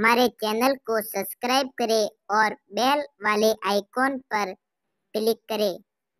हमारे चैनल को सब्सक्राइब करें और बेल वाले आइकॉन पर क्लिक करें।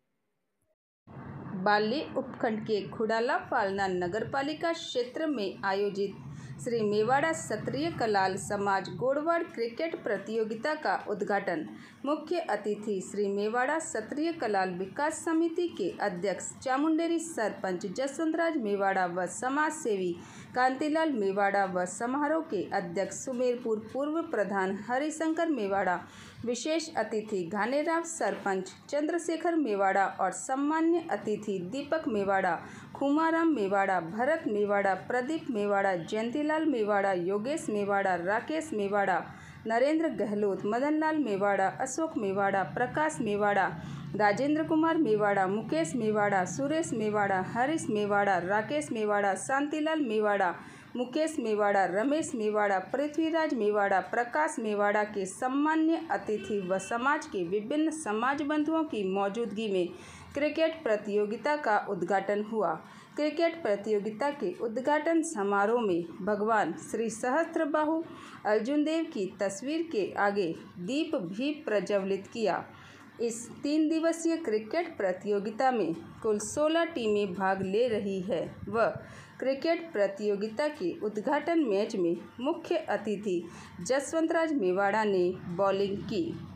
बाली उपखंड के खुडाला फालना नगरपालिका क्षेत्र में आयोजित श्री मेवाड़ा क्षत्रिय कलाल समाज गोड़वाड़ क्रिकेट प्रतियोगिता का उद्घाटन मुख्य अतिथि श्री मेवाड़ा क्षत्रिय कलाल विकास समिति के अध्यक्ष चामुंडेरी सरपंच जसवंतराज मेवाड़ा व समाज सेवी कांतिलाल मेवाड़ा व समारोह के अध्यक्ष सुमेरपुर पूर्व प्रधान हरिशंकर मेवाड़ा, विशेष अतिथि घानेराव सरपंच चंद्रशेखर मेवाड़ा और सम्मान्य अतिथि दीपक मेवाड़ा, खुमाराम मेवाड़ा, भरत मेवाड़ा, प्रदीप मेवाड़ा, जयंतीलाल मेवाड़ा, योगेश मेवाड़ा, राकेश मेवाड़ा, नरेंद्र गहलोत, मदनलाल मेवाड़ा, अशोक मेवाड़ा, प्रकाश मेवाड़ा, राजेंद्र कुमार मेवाड़ा, मुकेश मेवाड़ा, सुरेश मेवाड़ा, हरीश मेवाड़ा, राकेश मेवाड़ा, शांतिलाल मेवाड़ा, मुकेश मेवाड़ा, रमेश मेवाड़ा, पृथ्वीराज मेवाड़ा, प्रकाश मेवाड़ा के सम्मान्य अतिथि व समाज के विभिन्न समाज बंधुओं की मौजूदगी में क्रिकेट प्रतियोगिता का उद्घाटन हुआ। क्रिकेट प्रतियोगिता के उद्घाटन समारोह में भगवान श्री सहस्त्रबाहु अर्जुन देव की तस्वीर के आगे दीप भी प्रज्वलित किया। इस 3 दिवसीय क्रिकेट प्रतियोगिता में कुल 16 टीमें भाग ले रही है व क्रिकेट प्रतियोगिता के उद्घाटन मैच में मुख्य अतिथि जसवंतराज मेवाड़ा ने बॉलिंग की।